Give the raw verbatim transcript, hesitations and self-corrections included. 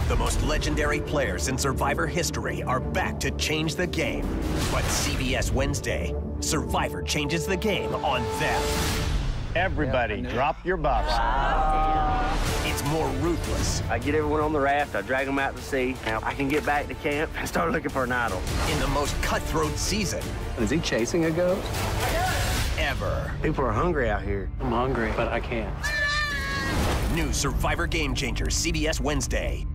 The most legendary players in Survivor history are back to change the game. But C B S Wednesday, Survivor changes the game on them. Everybody, drop your buffs. Wow. It's more ruthless. I get everyone on the raft, I drag them out to sea. Now I can get back to camp and start looking for an idol. In the most cutthroat season. Is he chasing a ghost? Ever. People are hungry out here. I'm hungry, but I can't. New Survivor Game Changers, C B S Wednesday.